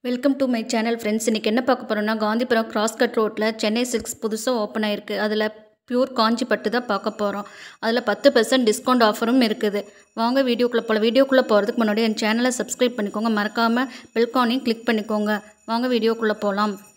Welcome to my channel friends. இன்றைக்கி என்ன பார்க்க போகிறோம்னா, காந்திபுரம் கிராஸ்கட் ரோட்டில் சென்னை சில்க்ஸ் புதுசாக ஓப்பன் ஆகிருக்கு. அதில் பியூர் காஞ்சிப்பட்டு தான் பார்க்க போகிறோம். அதில் 10% டிஸ்கவுண்ட் ஆஃபரும் இருக்குது. வாங்க வீடியோக்குள்ளே போகலாம். வீடியோக்குள்ளே போகிறதுக்கு முன்னாடி என் சேனலை சப்ஸ்கிரைப் பண்ணிக்கோங்க. மறக்காமல் பெல்கானையும் கிளிக் பண்ணிக்கோங்க. வாங்க வீடியோக்குள்ளே போகலாம்.